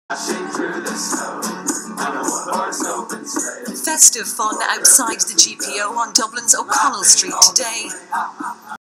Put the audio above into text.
Festive fun outside the GPO on Dublin's O'Connell Street today.